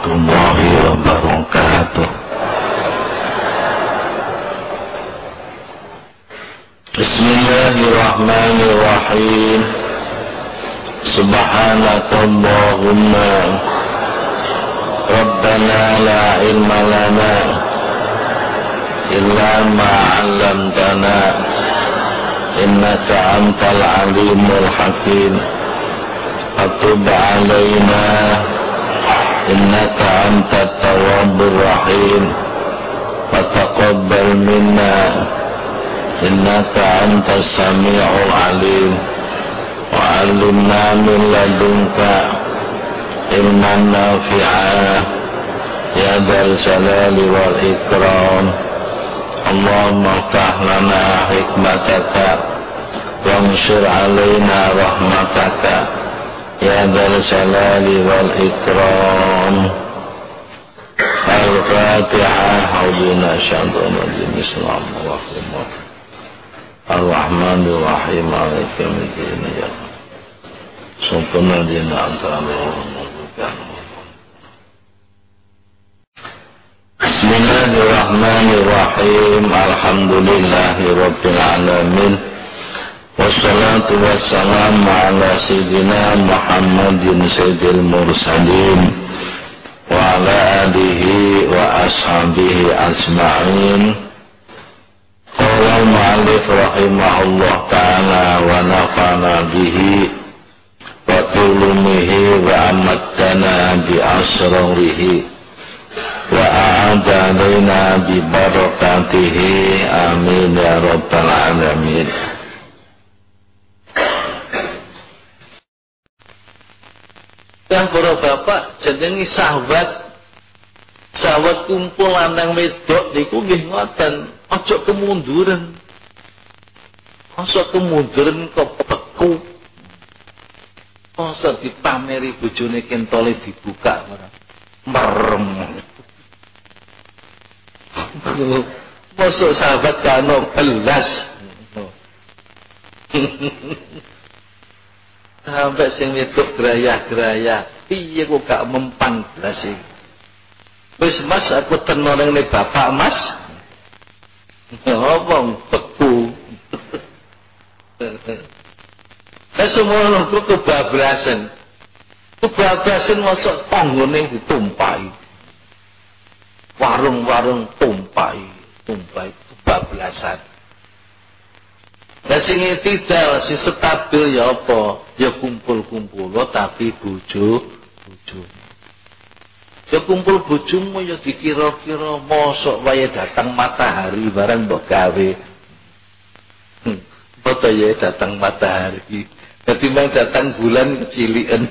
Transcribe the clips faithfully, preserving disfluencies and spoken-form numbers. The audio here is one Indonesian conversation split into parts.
warahmatullahi wabarakatuh. Bismillahirrahmanirrahim. Subhanakallahumma Rabbana la ilma lana illa ma 'allamtana innaka antal alimul hakim. Atub alaina innaka antat tawwabur rahim. Fataqabbal minna innaka antas sami'ul alim. Wa 'allimna min ladunka ilman nafi'a ya dzal jalali wal ikram. Allahumma iftah lana hikmataka wanshur alaina rahmataka ya dzal jalali wal ikram. Al-Fatihah. A'udzu syaitonir rajim. Bismillahirrahmanirrahim. Ar-Rahmanir-Rahim. Maliki yaumiddin. Ya Subhanalladzi Bismillahirrahmanirrahim. Alhamdulillahi rabbil alamin. Wassalatu wassalamu ala sayyidina Muhammadin sayyidil mursalin wa ala alihi wa ashabihi ajma'in. Qala al-mu'allif rahimahullah ta'ala wa nafa'ana bihi wa tulumihi wa amattana bi asrarihi wa a'ada alaina bi barakatihi. Amin ya rabbal alamin. Dan para bapak jenengi sahabat sahabat kumpul lanang wedok niku nggih ngoten, aja kemunduran. Aja kemunduran kok beku. Aja dipameri bojone kentole dibuka ora. Merem. Masuk sahabat kano belas. Sampai sing wedok gerayah-gerayah, piye kok gak mempan blas iki. Wis Mas, aku teno ning bapak Mas. Ngomong beku. Lah semua itu kebablasan. Kebablasan masuk tanggone ditumpahi. Warung-warung tumpahi, tumpahi kebablasan. Lah sing tidal, sing stabil ya apa? Ya kumpul-kumpul tapi bojo, bojo. Ya kumpul bojomu ya dikira-kira mosok wae datang matahari barang mbok gawe. Hmm, foto ya datang matahari. Dadi mang datang bulan kecilian.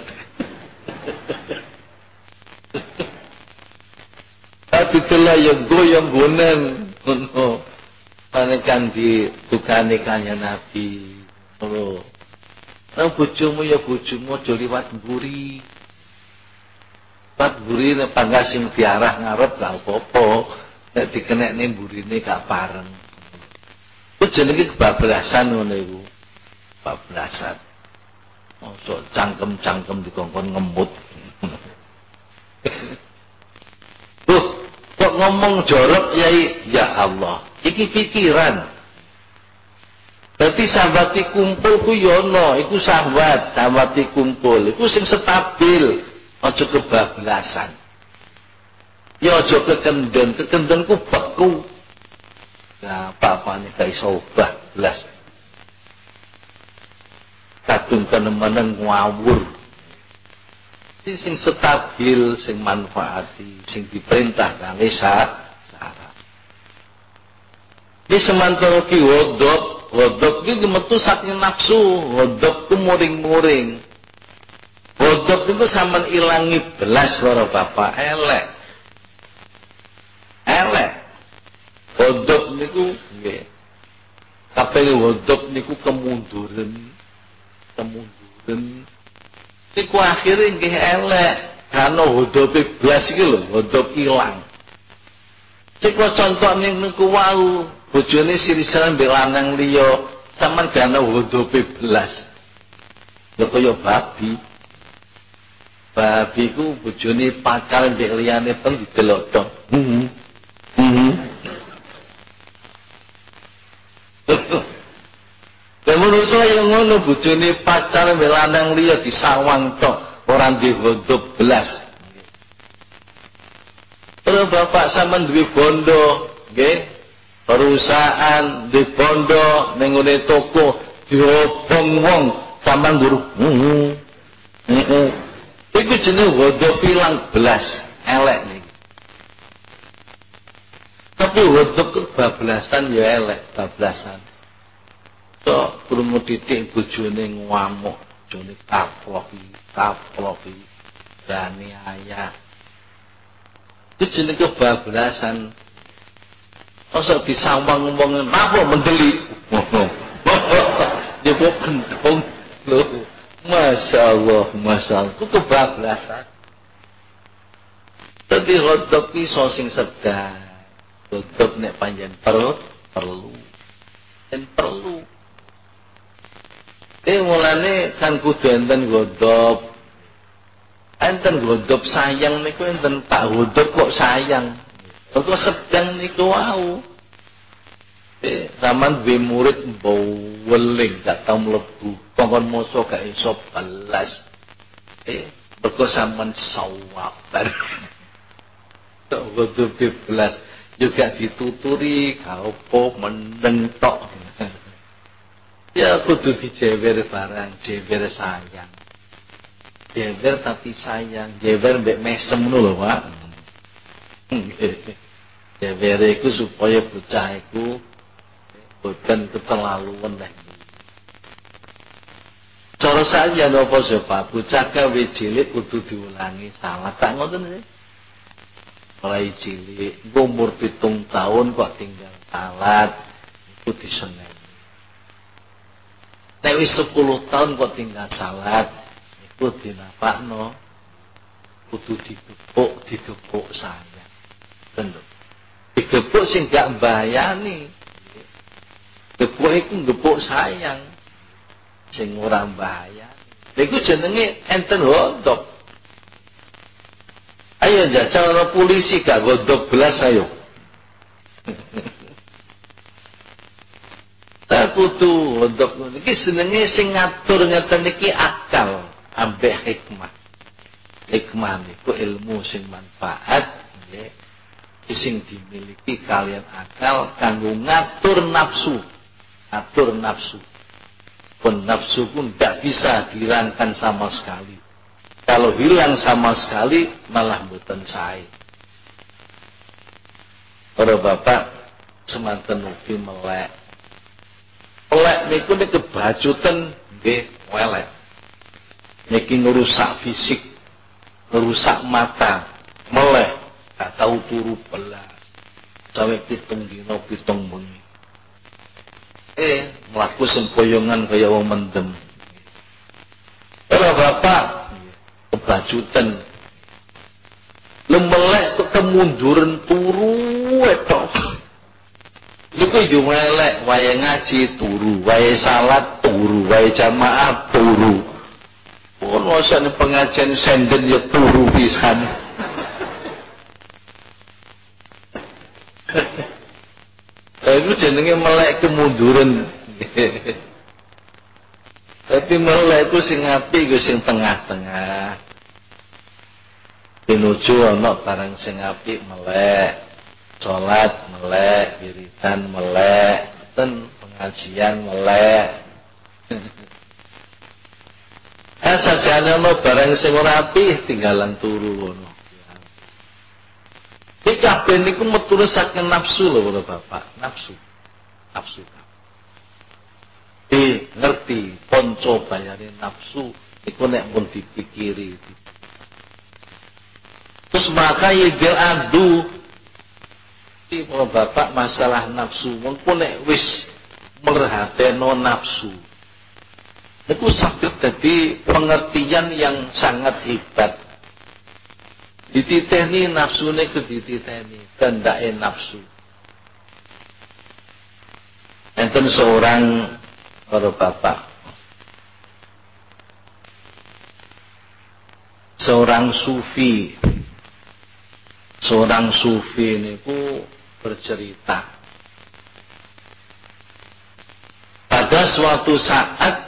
Tapi telah yang goyang gonen. Oh. Panekan di tukane kanya Nabi. Oh. Nang bojomu ya bojomu aja liwat mburi. Pat mburi nek panggas sing diarah ngarep gak apa-apa. Nek dikenekne mburine gak pareng. Ku jenenge kebablasan ngono iku. Kebablasan. Mosok cangkem-cangkem dikongkon ngemut. Tuh, kok ngomong jorok yai, ya Allah. Iki pikiran. Berarti sahabat kumpul ku yono, iku sahabat, sahabat kumpul, iku sing stabil, aja kebablasan. Ya aja kekendon, kekendon ku beku. Nah, apa-apane gak iso bablas. Kadung kenemenan ngawur. Iki sing stabil, sing manfaati, sing diperintah kangge syarat. Di semantara ki wodok, wodok ki metu saking nafsu, wodok ku muring-muring. Wodok itu sampean ilangi belas para bapak elek. Elek. Wodok niku nggih. Kabeh wodok niku kemunduran. Kemunduran. Niku akhire nggih elek. Karena wodoke belas iki lho, wodok ilang. Sik contoh ning niku wau. Bojone sirisan mbek lanang liya, sampean gana wodope belas. Ya kaya babi. babi ku bojone pacar ndek liyane teng didelok tok. Heeh. Heeh. Lah manusa yang ngono bojone pacar mbek lanang liya disawang tok, ora ndek godhog belas. Terus bapak sampean duwe bondo, nggih? Perusahaan di bondo ning ngene toko diobong wong sampean guru. Heeh. Heeh. Iku jenenge godhog pilang belas, elek niki. Tapi godhog kebablasan ya elek, bablasan. Tok krungu titik bojone ngamuk, bojone kaploki, kaploki, dani ayah. Itu jenenge kebablasan. Masa disawang ngomongin, apa mendelik? Ya kok gendong loh. Masya Allah, Masya Allah. Itu kebablasan. Tapi godhog iso sing sedang. Godhog nek panjen perlu, perlu. Dan perlu. Eh mulane kan kudu enten godhog. Enten godhog sayang niku enten tak godhog kok sayang. Kok sedang niku wau. Eh zaman duwe murid mbau weling gak tau mlebu. Kongkon moso gak iso balas. Eh mergo sampean sawabar. Tok godhog belas juga dituturi gak opo meneng tok. Ya kudu dijewer barang, jewer sayang. Jewer tapi sayang, jewer mbek mesem ngono lho, Pak. Jewer iku supaya bocah iku boten keterlaluan lah. Cara saja napa Pak, bocah gawe cilik kudu diulangi salah. Tak ngoten sih. Mulai cilik, umur pitung tahun kok tinggal salat, iku diseneng. Nek wis sepuluh tahun kok tinggal salat, iku dinapakno kudu digepuk, digepuk sayang. Bener. Digepuk sing gak mbayani. Gepuk iku gepuk sayang. Sing ora mbayani. Iku jenenge enten godhog. Ayo jajal polisi gak godhog belas ayo. Tak kudu untuk niki senenge sing ngatur ngeten niki akal ambek hikmah. Hikmah niku ilmu sing manfaat nggih. Sing dimiliki kalian akal kanggo ngatur nafsu. Atur nafsu. Pun nafsu pun tidak bisa dihilangkan sama sekali. Kalau hilang sama sekali malah mboten sae. Para bapak semanten ugi melek. Elek niku nek kebajutan nggih welek. Niki ngerusak fisik, ngerusak mata, meleh, gak tahu turu belas. Sampai pitung dino pitung bengi. Eh, mlaku sempoyongan kaya wong mendem. Ora bapak kebajutan. Lemelek kemunduran turu etok. Iku yo elek, wae ngaji turu, wae salat turu, wae jamaah turu. Pun wasane pengajian senden ya turu pisan. Iku jenenge melek kemunduran. Tapi melek iku sing apik iku sing tengah-tengah. Pinuju ana barang sing apik melek. Sholat melek, wiridan melek, ten pengajian melek. Eh sajane ana barang sing ora apik tinggalan turu ngono. Iki kabeh niku metu saking nafsu lho para bapak, nafsu. Nafsu. Di ngerti ponco bayare nafsu iku nek pun dipikiri. Terus maka yegel adu para bapak masalah nafsu mengko nek wis merhateno nafsu niku saged dadi pengertian yang sangat hebat. Dititeni nafsune ke dititeni tandake nafsu. Enten seorang para bapak seorang sufi. Seorang sufi niku bercerita. Pada suatu saat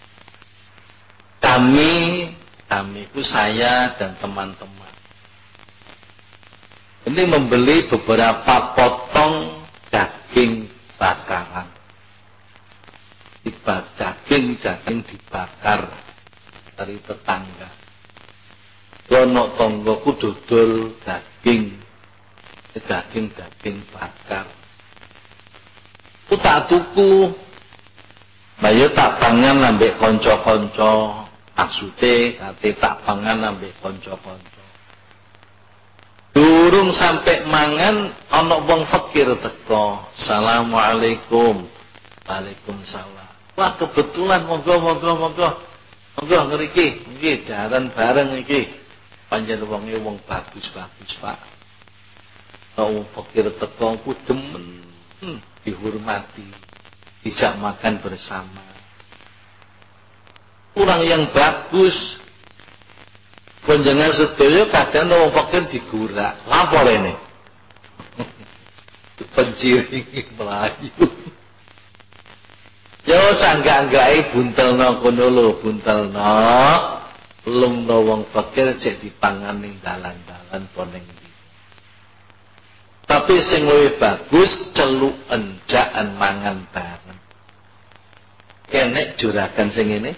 kami, kami itu saya dan teman-teman, ini membeli beberapa potong daging bakaran. Daging-daging dibakar dari tetangga. Ono tonggoku dodol daging, daging-daging bakar. Ku tak tuku, bayo tak pangan ambek konco-konco, maksude kate tak pangan ambek konco-konco. Durung sampai mangan, ono wong fakir teko. Assalamualaikum. Waalaikumsalam. Wah kebetulan monggo monggo monggo. Monggo ngriki, nggih jaran bareng iki. Panjen wonge wong bagus-bagus, Pak. Wong fakir teko ku demen, hmm, dihormati, dijak makan bersama. Kurang yang bagus. Panjenengan sedaya kadang wong fakir digurak. Lapor ini. Penciring Melayu. Yo sanggak-anggai buntelno kono lho, buntelno. Belum no wong fakir cek dipangan ning dalan-dalan poneng ndi. Tapi sing luwih bagus celuken jakan mangan bareng. Kenek juragan sing ngene.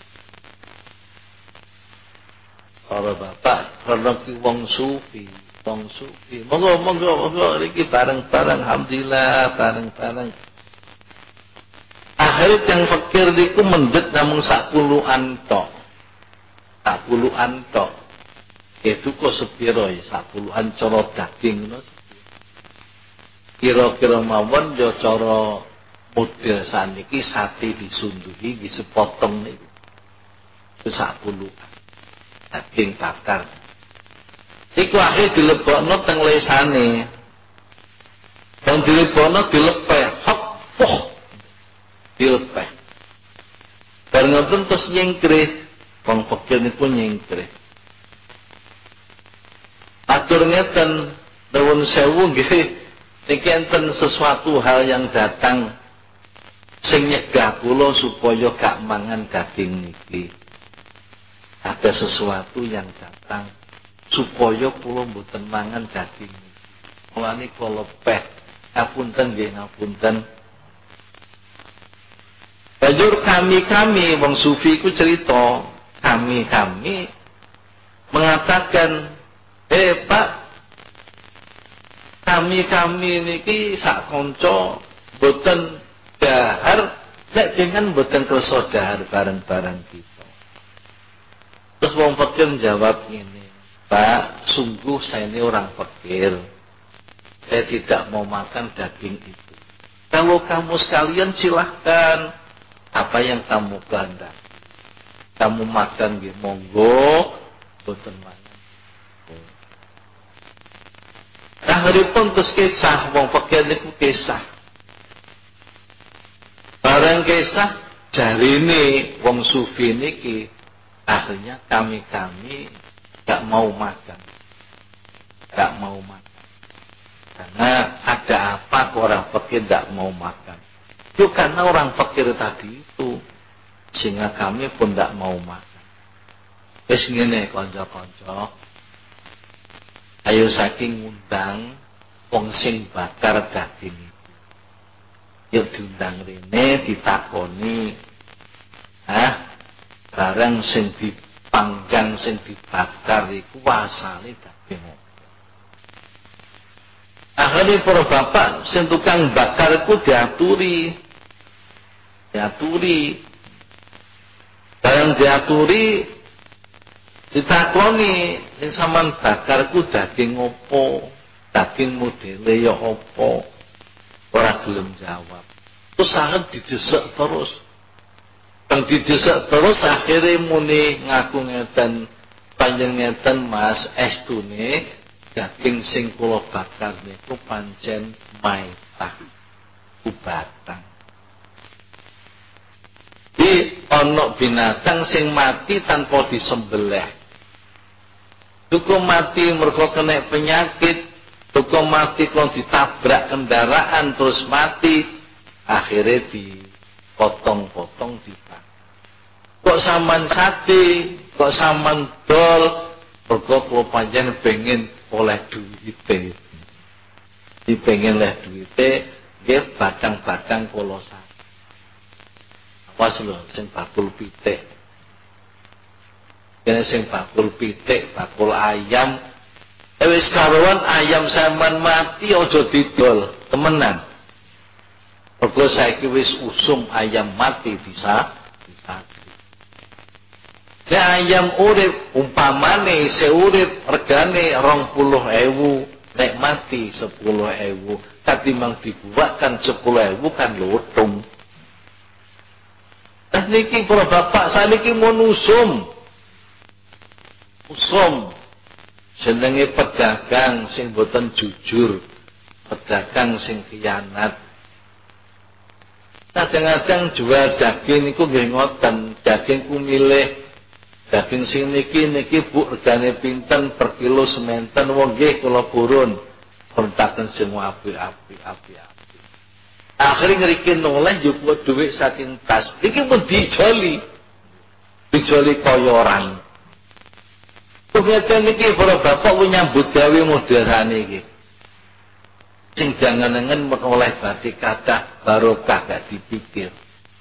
Para bapak, karena ki wong sufi, wong sufi. Monggo monggo monggo iki bareng-bareng alhamdulillah, bareng-bareng. Akhirnya yang fakir niku mendhet namung sak puluhan tok. Sak puluhan tok. Itu kok sepiro ya sak puluhan cara daging ngono. Kira-kira mawon yo cara model saniki sate disunduhi nggih sepotong niku. Sak puluhan daging bakar. Iku akhirnya dilebokno teng lesane. Dan dilebokno dilepeh, hop, poh. Dilepeh. Bareng ngoten terus nyengkrih. Wong fakir niku nyengkrih. Atur ngeten, nuwun sewu nggih, niki enten sesuatu hal yang datang sing nyegah kula supaya gak mangan daging niki. Ada sesuatu yang datang supaya kula mboten mangan daging niki. Mulane kula lepeh. Ngapunten nggih, ngapunten. Banjur kami-kami wong sufi ku cerita, kami-kami mengatakan, "Eh Pak, kami-kami niki sak kanca boten dahar, nek jenengan boten kersa dahar bareng-bareng kita." Terus wong fakir jawab ini, "Pak, sungguh saya ini orang fakir. Saya tidak mau makan daging itu. Kalau kamu sekalian silahkan. Apa yang kamu kehendaki. Kamu makan nggih monggo, boten mangan." Akhiripun terus kisah wong fakir niku kisah. Bareng kisah jarine wong sufi niki akhirnya kami-kami gak mau makan. Gak mau makan. Karena ada apa kok orang fakir gak mau makan? Itu karena orang fakir tadi itu. Sehingga kami pun tidak mau makan. Wis ngene kanca-kanca. Ayo saking ngundang wong sing bakar daging itu. Yuk diundang rene ditakoni. Hah? Barang sing dipanggang sing dibakar iku asale daging apa? Akhirnya para bapak sing tukang bakar iku diaturi. Diaturi. Barang diaturi ditakoni sing sampean bakar ku daging opo? Daging modele ya opo? Ora gelem jawab. Terus sangat didesek terus. Bang didesek terus akhirnya muni ngaku ngeten panjenengan Mas estune daging sing kula bakar niku pancen maitah ubatang. Di ana binatang sing mati tanpa disembelih. duka mati mergo kena penyakit, duka mati kalau ditabrak kendaraan terus mati, akhirnya dipotong-potong dibakar. Kok saman sate, kok saman dol, mergo kula pancen pengen oleh duwite. Di pengen oleh duwite, nggih batang-batang kula sate. Awas lho sing bakul pitik. Kene sing bakul pitik, bakul ayam, eh wis karuan ayam sampean mati aja didol, temenan. Mergo saiki wis usum ayam mati bisa bisa. Nek ayam urip umpamane seurip regane rong puluh ewu, nek mati sepuluh ewu, katimbang dibuatkan sepuluh ewu kan lutung. Nah niki para bapak saniki mun usum. Usum jenenge pedagang sing boten jujur, pedagang sing khianat. Kadang-kadang jual daging niku nggih ngoten, daging ku milih daging sing niki niki Bu regane pinten per kilo sementen, wong nggih kula purun pentaken sing apik-apik apik-apik. Akhire ngriki noleh njupuk dhuwit saking tas. Iki pun dijoli. Dijoli kaya orang. Kengeten iki para bapak ku nyambut gawe modern iki. Sing jangan-jangan menoleh badhe kathah barokah gak dipikir.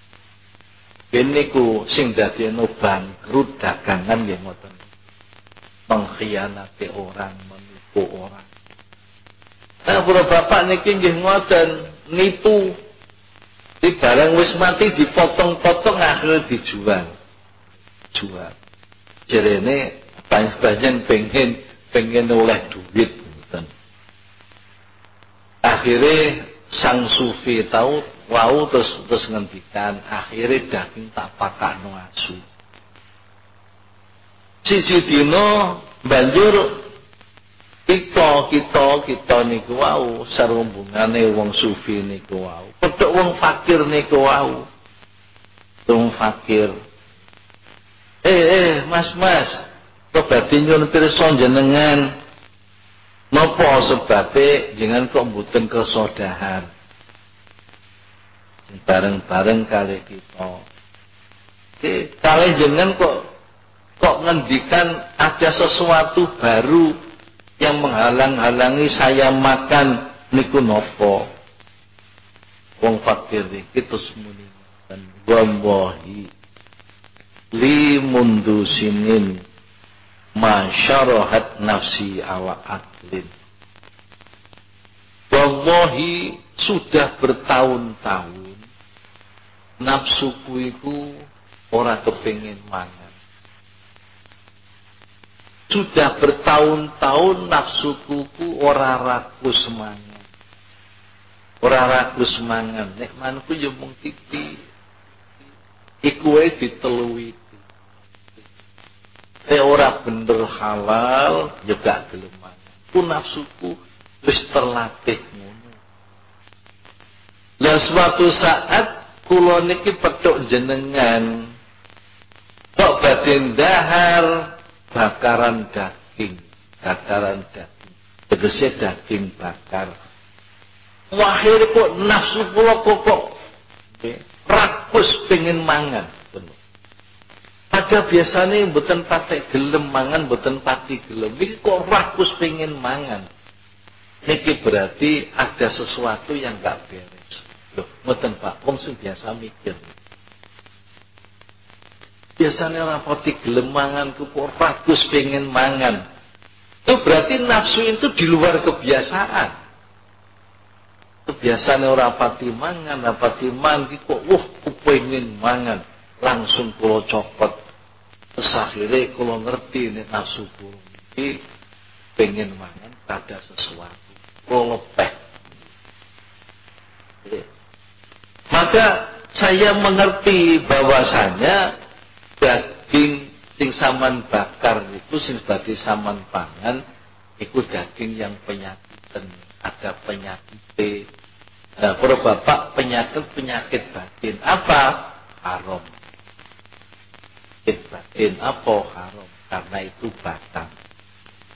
Beniku sing dadekno bangkrut dagangan nggih ngoten. Mengkhianati orang, menipu orang. Nah, para bapak niki nggih ngoten, nipu. Di barang wis mati dipotong-potong akhirnya dijual. Jual. Jerene banyak pengen pengen oleh duit, akhirnya sang sufi tahu, wau terus terus ngendikan, akhirnya daging tak pakakno asu. Siji dino banjur kita kita kita niku wau sarumbungane wong sufi niku wau, pedhok wong fakir niku wau, wong fakir. Eh eh mas mas. Badhe nyuwun pirsa jenengan napa sebabe jenengan kok mboten kesodahan bareng-bareng kali kita. Oke, kali jenengan kok kok ngendikan ada sesuatu baru yang menghalang-halangi saya makan niku napa? Wong fakir iki terus muni dan wallahi li mundu sinin masyarahat nafsi ala aklin. Wallahi sudah bertahun-tahun nafsuku iku ora kepengin mangan. Sudah bertahun-tahun nafsuku ku ora rakus mangan. Ora rakus mangan. Nek manku yo mung titik. Iku wae diteluwi. Eh ora bener halal juga gelem mangan. Ku nafsuku wis terlatih ngono. Lah suatu saat kula niki petuk jenengan kok badhe ndahar bakaran daging, bakaran daging. Tegese daging bakar. Wahir kok nafsu kula kok kok rakus pengen mangan. Ada biasanya mboten pati gelem mangan, mboten pati gelem. Iki kok rakus pengen mangan. Niki berarti ada sesuatu yang gak beres. Loh, mboten Pak, wong sing biasa mikir. Biasanya ora pati gelem mangan, kok rakus pengen mangan. Itu berarti nafsu itu di luar kebiasaan. Kebiasaan ora pati mangan, ora pati mangan, kok wah pengen mangan. Langsung kula copot. Terus akhirnya kula ngerti nek nafsu kula iki pengen mangan ada sesuatu. Kula lepeh. Maka saya mengerti bahwasanya daging sing saman bakar itu sing sebagai saman pangan itu daging yang penyakiten, ada penyakit. Nah, para bapak penyakit-penyakit batin apa? Haram. Batin apa haram? Karena itu batang.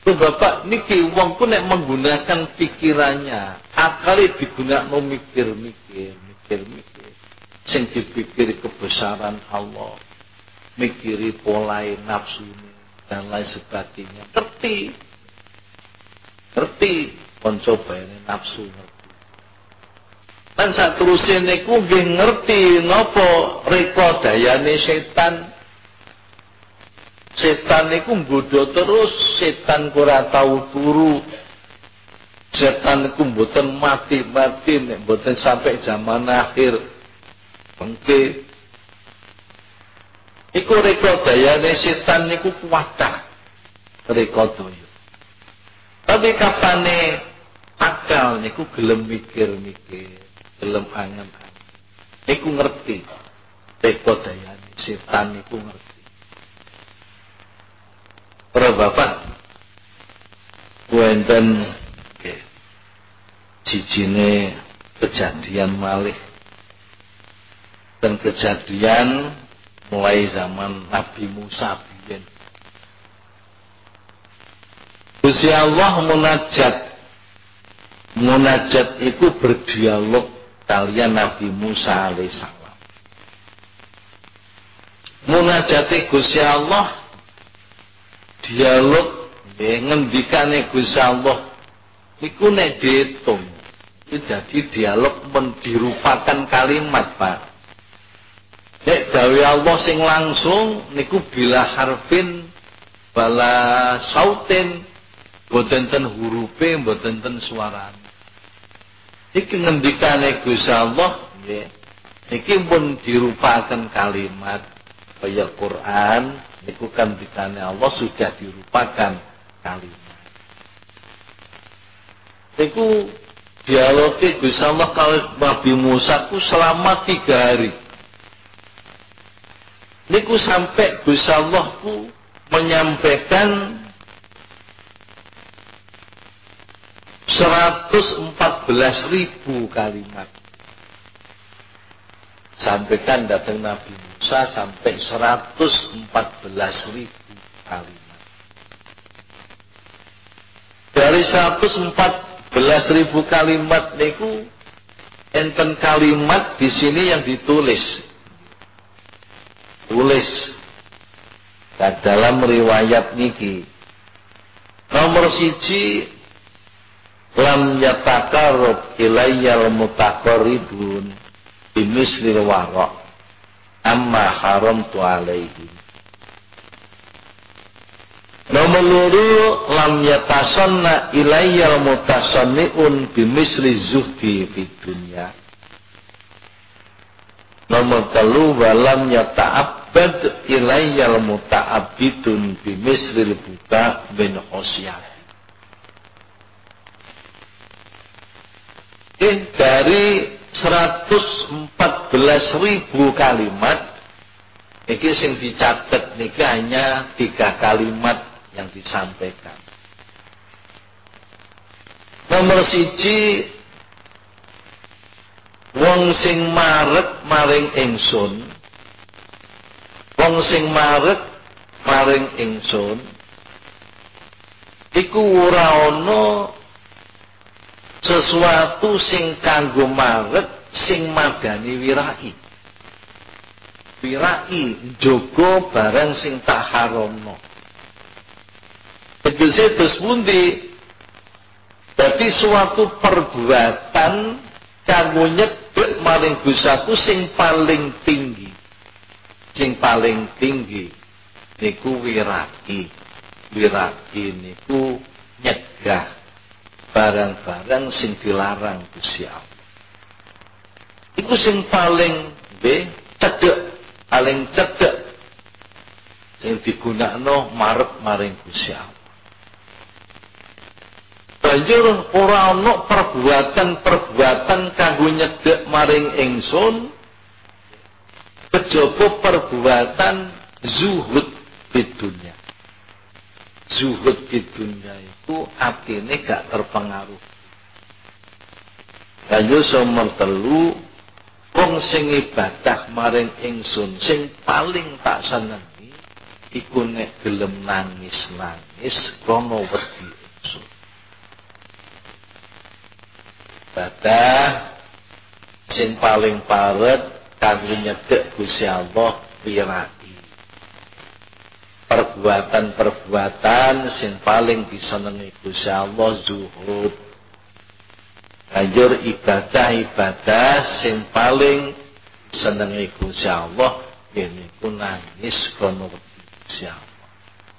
Tuh Bapak, niki wong ku nek menggunakan pikirannya, akale digunakno mikir-mikir, mikir-mikir. Sing dipikir kebesaran Allah, mikiri polai nafsu dan lain sebagainya. Ngerti. Ngerti konco bayane nafsu ngerti. Lan saterusé niku nggih ngerti napa reka dayane setan. Setan niku nggodha terus, setan ora tau turu. Setan niku mboten mati-mati nek mboten sampai zaman akhir. Bengke. Iku reka dayane setan niku kuwatah. Reka daya. Tapi kapane akal niku gelem mikir-mikir, gelem angen-angen. Niku ngerti. Reka dayane setan niku ngerti. Para bapak, wonten nggih jijine kejadian malih. Dan kejadian mulai zaman Nabi Musa biyen. Gusti Allah munajat. Munajat itu berdialog kalian Nabi Musa alaihissalam. Munajate Gusti Allah dialog ngendikane Gusti Allah niku nek diitung iki dadi dialog mendirupakan kalimat, Pak. Nek dawe Allah sing langsung niku bila harfin bala sautin boten ten hurufe boten ten suarane. Iki ngendikane Gusti Allah nggih iki pun dirupakan kalimat kaya Quran niku ngendikane Allah sudah dirupakan kalimat. Niku dialoge Gusti Allah karo Nabi Musa ku selama tiga hari. Niku sampai Gusti Allah ku menyampaikan seratus empat belas ribu kalimat. Sampaikan datang Nabi Musa sampai seratus empat belas ribu kalimat. Dari seratus empat belas ribu kalimat niku enten kalimat di sini yang ditulis. Tulis dan dalam riwayat niki nomor siji lam yatakarrab ilayyal mutaqarribun bimislil wara amma haramtu alaihim. Nomor loro lam yatasanna ilayyal mutasanniun bimisli zuhdi fid dunya. Nomor telu walam yata'abbad ilayyal muta'abbidun bimislil buka bin khosyah. Eh, dari seratus empat belas ribu kalimat iki sing dicatet niki hanya tiga kalimat yang disampaikan. Nomor siji wong sing marek maring ingsun, wong sing marek maring ingsun iku ora ana sesuatu sing kanggo marek sing madani wirai. Wirai njogo barang sing tak haramno. Tegese terus pundi? Dadi suatu perbuatan kanggo nyedhek maring dosaku sing paling tinggi. Sing paling tinggi niku wirai. Wirai niku nyegah barang-barang sing dilarang Gusti Allah. Iku sing paling nggih cedhek, paling cedhek sing digunakno marep maring Gusti Allah. Banjur ora ana perbuatan-perbuatan kanggo nyedhek maring ingsun kejaba perbuatan zuhud di dunia. Zuhud di dunia itu atine gak terpengaruh. Banjur nomor telu wong sing ibadah maring ingsun sing paling tak senengi iku nek gelem nangis-nangis krana wedi ingsun. Ibadah sing paling paret kanggo nyedhek Gusti Allah wirai. Perbuatan-perbuatan sing paling disenengi Gusti Allah zuhud. Banjur ibadah-ibadah sing paling disenengi Gusti Allah yen iku nangis kono Gusti Allah.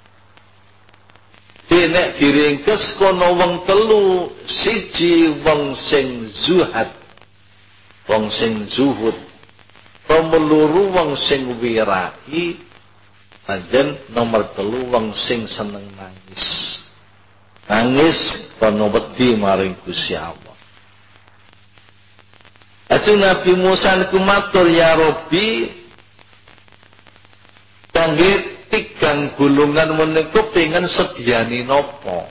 Dene diringkes kono wong telu, siji wong sing zuhad, wong sing zuhud, nomor wong sing wirai. Lanjen nomor telu wong sing seneng nangis. Nangis kono wedi maring Gusti Allah. Ajeng Nabi Musa niku matur, ya Rabbi, kangge tigang gulungan menika pengen sediani napa?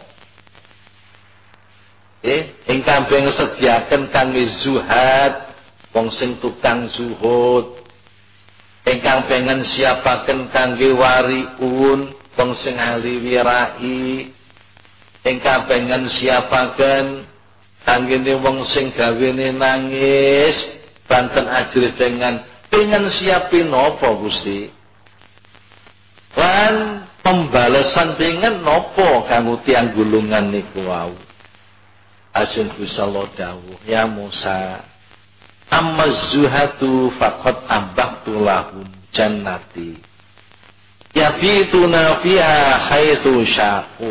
Eh, ingkang pengen sediaken kangge zuhad, wong sing tukang zuhud. Ingkang pengen siapaken kangge wariun, wong sing ahli wirai. Ingkang pengen siapaken kangge wong sing gawene nangis, banten ajri dengan pengen siapin napa Gusti? Lan pembalasan pengen napa kanggo tiyang gulungan niku wau? Asun Gusti Allah dawuh, ya Musa, amma zuhatu faqad ambaqtu lahum jannati yafituna fiha haitsu syaqu.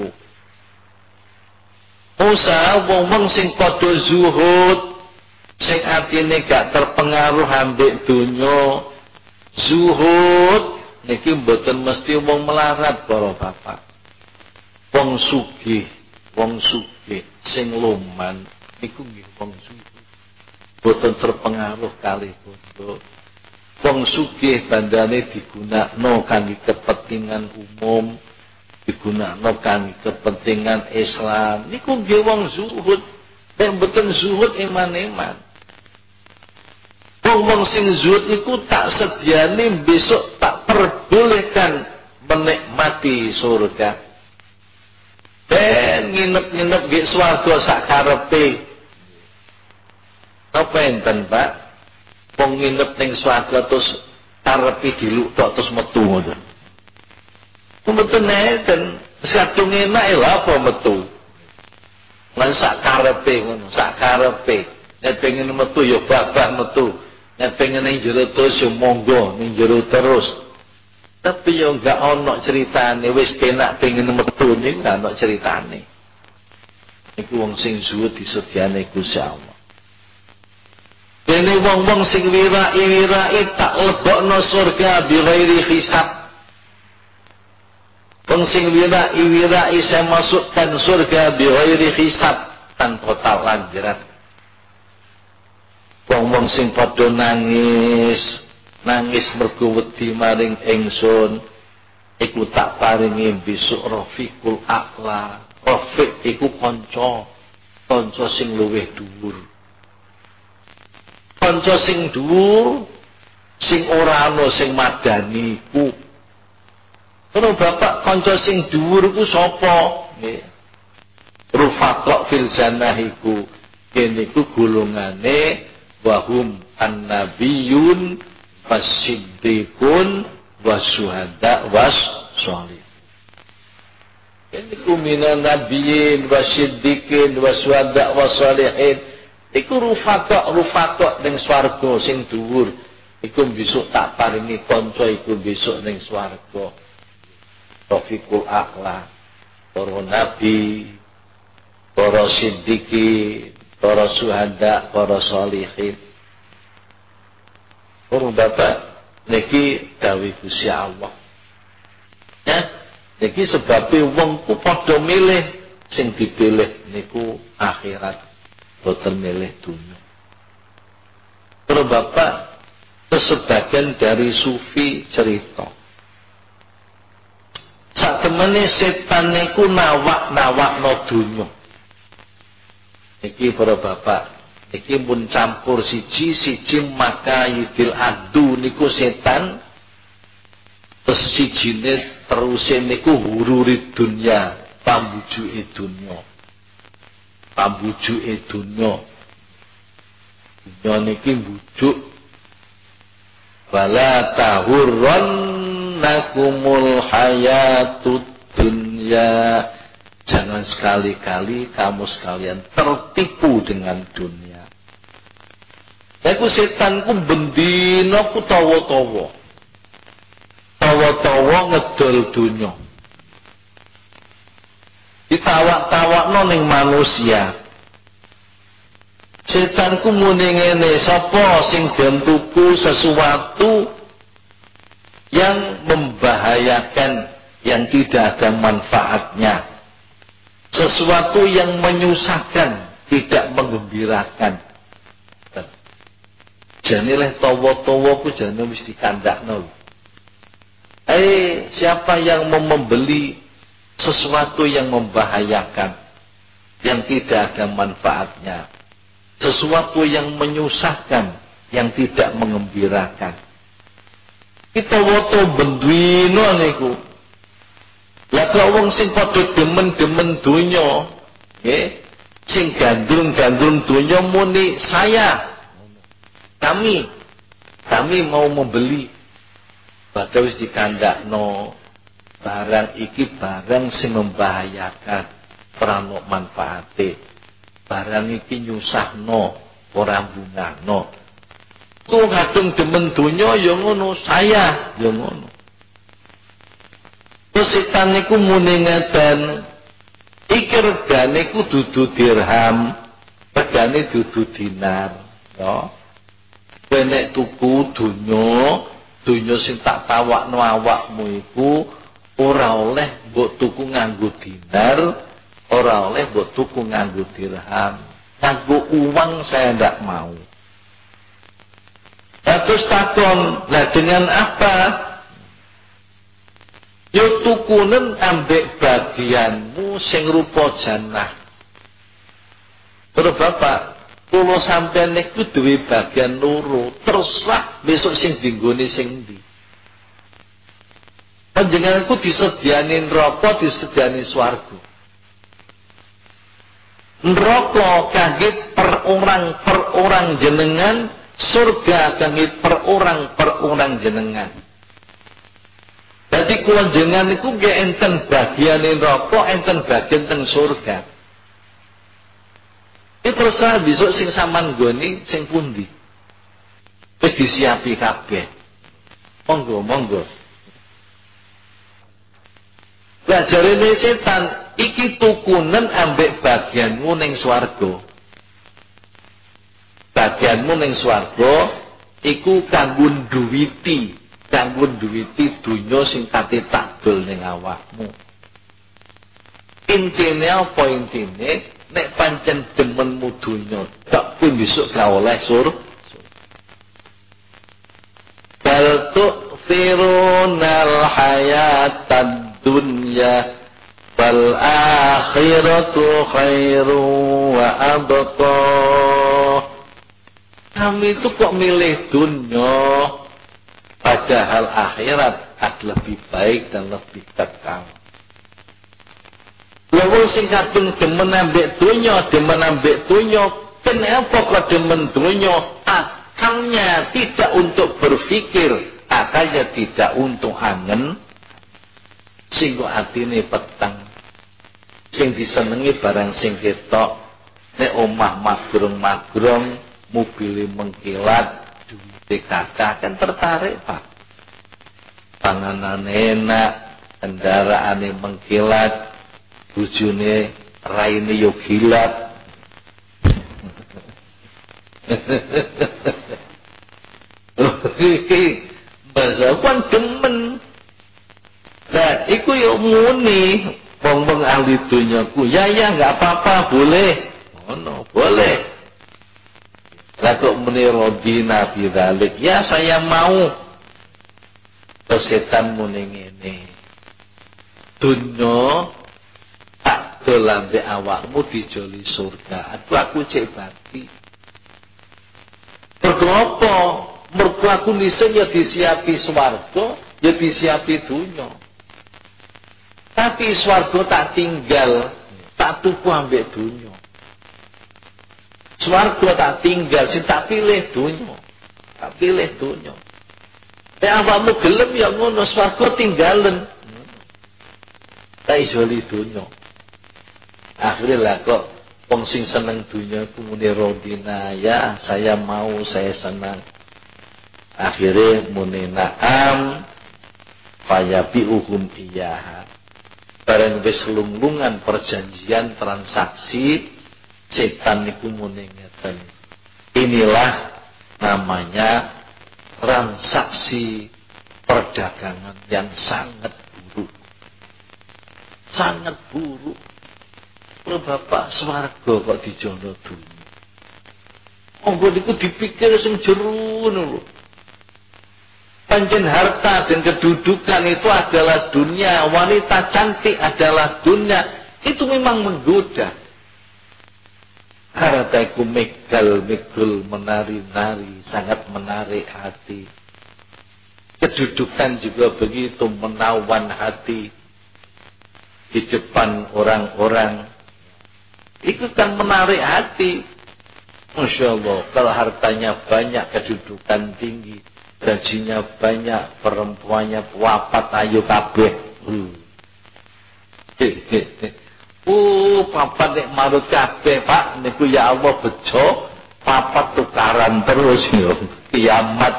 Musa wong sing padha zuhud, sing atine gak terpengaruh ambek donya. Zuhud niki mboten mesti wong melarat para bapak. Wong sugih, wong sugih sing loman niku nggih wong zuhud. Boten terpengaruh kali bondo. Wong sugih bandane digunakno kangge kepentingan umum, digunakno kangge kepentingan Islam. Niku nggih wong zuhud. Nek boten zuhud eman-eman. Wong sing zuhud niku tak sediane besok tak perbolehkan menikmati surga. Ben nginep-nginep nggih swarga sak karepe. Apa enten Pak? Wong nginep ning swarga terus karepe diluk tok terus metu ngoten. Mboten enten, sadung enak lha apa metu. Lan sak karepe ngono, sak karepe. Nek pengen metu ya babah metu. Nek pengen ning jero terus ya monggo ning jero terus. Tapi ya enggak ono ceritane, wis penak pengen metu niku enggak ono ceritane. Niku wong sing zuhud disediane Gusti Allah. Dene wong-wong sing wirai-wirai tak lebokno surga bi ghairi hisab. Wong sing wirai-wirai saya masukkan surga bi ghairi hisab, tanpa talanjerat. Wong-wong sing padha nangis, nangis mergo wedi maring ingsun, iku tak paringi besok rafiqul a'la. Rafiq iku kanca, kanca sing luwih dhuwur. Kanca sing dhuwur, sing ora ana sing madani iku. Terus bapak kanca sing dhuwur iku sapa? Nggih. Rufaqo fil jannah iku. Kene iku golongane wahum annabiyun wasiddiqun wasyuhada wassholih. Kene iku minan nabiyyin wasiddiqin wasyuhada wassolihin. Iku rufatok rufatok ning swarga sing dhuwur. Iku besok tak paringi kanca iku besok ning swarga. Rafiqul a'la, para nabi, para siddiqin, para syuhada, para sholihin. Para bapak niki dawuh Gusti Allah. Ya, niki sebabe wong ku padha milih, sing dipilih niku akhirat. Boten milih dunia. Terus bapak, sebagian dari sufi cerita. Saktemene setan niku nawak-nawakno dunia. Iki para bapak, iki pun campur siji siji maka yidil adu niku setan. Terus sijine teruse niku hururi dunya, pambujuke dunya. Pambujuke dunya. Dunya niki bujuk wala tahurrannakumul hayatud dunya. Jangan sekali-kali kamu sekalian tertipu dengan dunia. Aku setan ku bendina ku tawa-tawa. Tawa-tawa ngedol dunya. Ditawak-tawakno ning manusia. Setan ku muni ngene, sapa sing ben tuku sesuatu yang membahayakan, yang tidak ada manfaatnya. Sesuatu yang menyusahkan, tidak menggembirakan. Janilah tawa-tawa ku jane wis dikandakno. Eh, siapa yang mau membeli sesuatu yang membahayakan, yang tidak ada manfaatnya, sesuatu yang menyusahkan, yang tidak mengembirakan. Kita woto benduino niku. Lah kok wong sing padha demen-demen donya, nggih, sing gandrung-gandrung donya muni saya. Kami kami mau membeli. Padahal wis dikandakno barang iki barang sing membahayakan, ora ono manfaate. Barang iki nyusahno, ora bungahno. Tu kadung demen donya ya ngono, saya ya ngono. Terus setan niku muni ngeten, iki regane ku dudu dirham, regane dudu dinar, ya. Kowe nek tuku donya, donya sing tak tawakno awakmu iku ora oleh mbok tuku nganggo dinar, ora oleh mbok tuku nganggo dirham. Nganggo uang saya ndak mau. Terus takon, lah dengan apa? Yo tukunen ambek bagianmu sing rupa jannah. Terus bapak, kula sampeyan niku duwe bagian loro, teruslah besok sing dinggone sing ndi. Panjenenganku disediani neraka, disediani swarga. Neraka kangge per orang per orang jenengan, surga kangge per orang per orang jenengan. Jadi kula jenengan niku nggih enten bagiane neraka, enten bagian teng surga. Itu terserah besok sing sampean nggoni sing pundi. Wis disiapi kabeh. Monggo, monggo. Lah jarene setan iki tukunen ambek bagianmu ning swarga. Bagianmu ning swarga iku kanggo nduwiti, kanggo nduwiti donya sing kate takdol ning awakmu. Intine apa intine? Nek pancen demenmu donya, tak pun besok gak oleh sur. Bal tu'thirunal hayatad dunya bal akhiratu khairu wa abqa. Kami itu kok milih dunya, padahal akhirat adalah lebih baik dan lebih kekal. Lalu sing kadung demen ambek donya, demen ambek donya, kenapa kok demen donya? Akalnya tidak untuk berpikir, akalnya tidak untuk angen, sing kok atine peteng, sing disenengi barang sing ketok, nek omah magrong-magrong, mobil mengkilat, duwite kakak kan tertarik Pak. Panganan enak, kendaraane mengkilat, bujune raine yo gilat. Iki basa kan demen. Lah iku yo muni wong-wong ahli dunyaku, ya ya enggak apa-apa, boleh. Oh no, boleh. Lah kok muni rodina bidzalik, ya saya mau. Terus setan muni ngene. Dunya dolan be awakmu dijoli surga. Aku aku cek bakti. Mergo apa? Mergo aku nisen ya disiapi swarga, ya disiapi dunya. Tapi swarga tak tinggal, tak tuku ambek dunya. Swarga tak tinggal, sing tak pilih dunya. Tak pilih dunya. Nek awakmu gelem ya ngono, swarga tinggalen. Tak isoli dunya. Akhirnya lah kok wong sing seneng dunya ku muni rodina, ya saya mau, saya senang. Akhirnya muni na'am fayabi'uhum iyaha. Bareng wis lunglungan perjanjian transaksi, setan niku muni ngeten. Inilah namanya transaksi perdagangan yang sangat buruk. Sangat buruk. Lho Bapak, swarga kok dijono dunya. Monggo niku dipikir sing jero lho. Pancen harta dan kedudukan itu adalah dunia, wanita cantik adalah dunia. Itu memang menggoda. Harta itu megal-megul, menari-nari, sangat menarik hati. Kedudukan juga begitu menawan hati di depan orang-orang. Itu kan menarik hati. Masya Allah, kalau hartanya banyak, kedudukan tinggi, gajinya banyak, perempuannya wapat ayu kabeh. Hmm. Oh, papat nek marut kabeh, Pak. Niku ya Allah bejo, papat tukaran terus yo. Kiamat.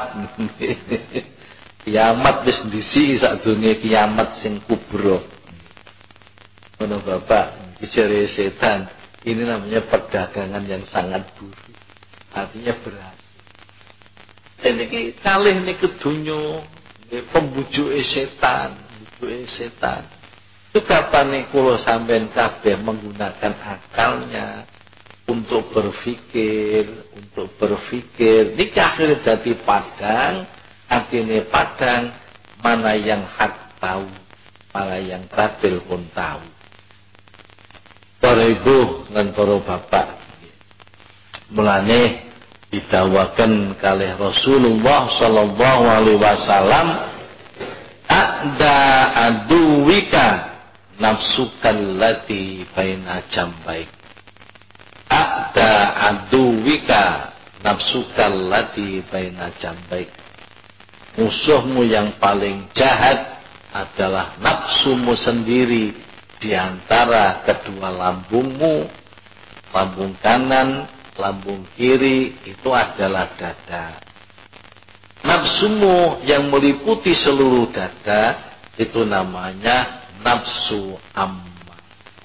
Kiamat wis ndisi sadurunge kiamat sing kubra. Ngono Bapak, dicari setan. Ini namanya perdagangan yang sangat buruk. Artinya berhasil. Ini kalih ini kedunyo, pembujuke setan, pembujuke setan. Itu kapan nih kalau sampean kabeh menggunakan akalnya untuk berpikir, untuk berpikir. Niki akhirnya jadi padang, artinya padang mana yang hak tahu, mana yang batil pun tahu. Para ibu dan para bapak, mulane didawakan kalih Rasulullah sallallahu alaihi wasallam, ada aduwika nafsukal lati baina jambaik. Ada aduwika nafsukal lati baina jambaik. Musuhmu yang paling jahat adalah nafsumu sendiri di antara kedua lambungmu, lambung kanan, lambung kiri, itu adalah dada. Nafsumu yang meliputi seluruh dada, itu namanya nafsu ammar.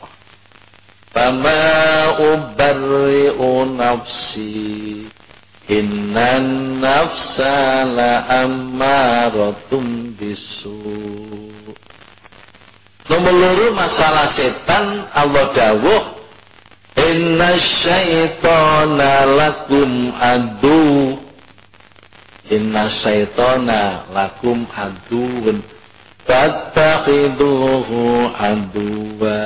Fama ubarri'u nafsi, innan nafsa la ammaratum bisu. Nomor loro masalah setan, Allah dawuh inna syaitana lakum adu, inna syaitana lakum aduun fattakhiduhu aduwa.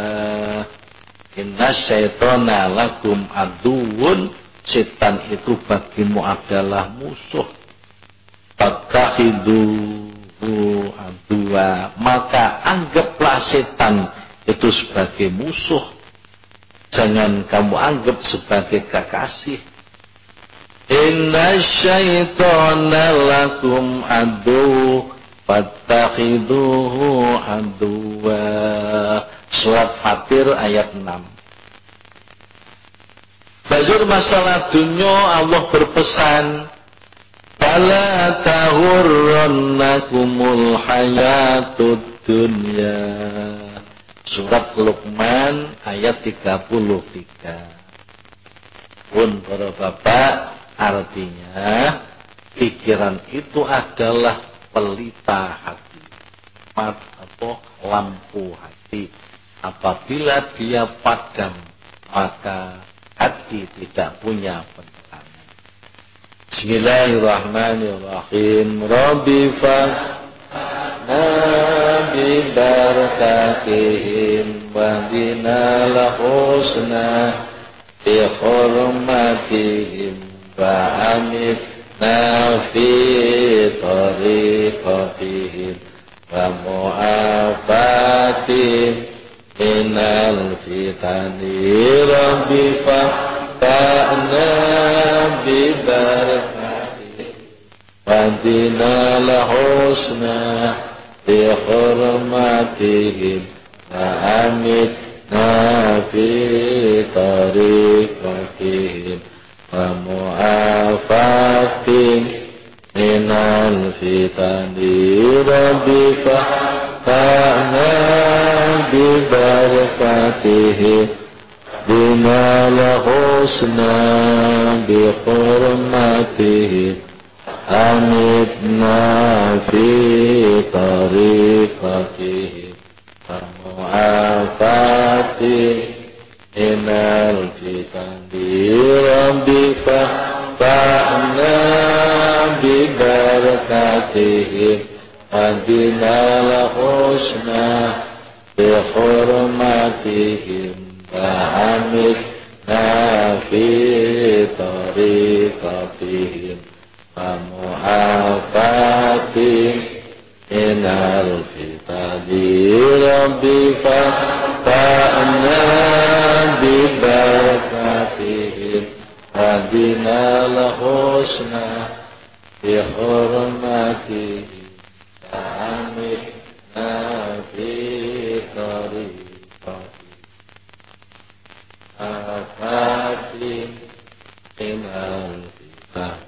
Inna syaitana lakum aduun, setan itu bagimu adalah musuh. Fattakhiduhu adua, maka anggaplah setan itu sebagai musuh, jangan kamu anggap sebagai kekasih. Inna syaitana lakum adu fattakhiduhu aduwa. Surat Fatir ayat enam. Bajur masalah dunia, Allah berpesan, fala tahurrannakumul hayatud dunya. Surat Luqman ayat tiga puluh tiga. Pun para bapak, artinya pikiran itu adalah pelita hati, mat atau lampu hati. Apabila dia padam, maka hati tidak punya penerangan. Bismillahirrahmanirrahim. Rabbi fa'na bi barakatihim wa dinal husna bi hurmatihim wa amit nafi tariqatihim wa mu'afatihim minal fitani rabbi fa'na bi barakatihim wadina lahusna bi hurmatihim wa amitna fi tariqatihim wa mu'afatihim minal fitani rabbi fa'na bi barakatihim bina lahusna bi hurmatihim amitna fi tariqatihim wa mu'afatihim minal fitani rabbi fa'na bi barakatihim adina lahusna bi hurmatihim amitna fi tariqatihim wa mu'afatihim minal fitani rabbi fa'na bi barakatihim adina lahusna bi hurmatihim amitna fi tariqatihim afatihim minal fitani.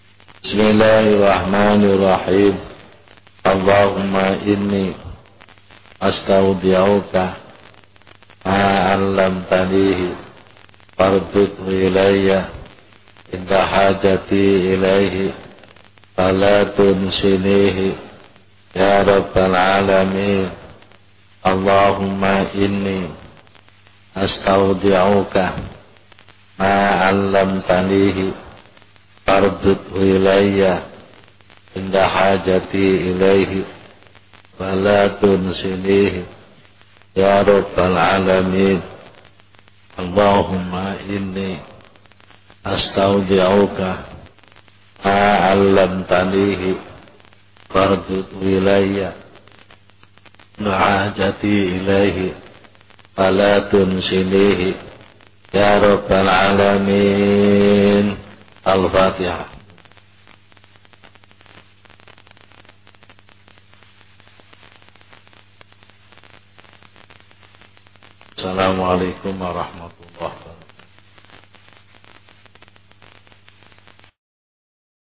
Bismillahirrahmanirrahim. Allahumma inni astaudi'uka ma'allamtanihi fardudhu ilayya inda hajati ilayhi fala tunsinihi ya rabbal alamin. Allahumma inni astaudi'uka ma'allamtanihi fardudhu ilayya inda hajati ilaihi wala tunsinihi ya rabbal alamin. Allahumma inni astaudi'uka ma 'allamtanihi fardudhu ilayya inda hajati ilaihi wala tunsinihi ya rabbal alamin. Al-Fatihah. Assalamualaikum warahmatullahi wabarakatuh.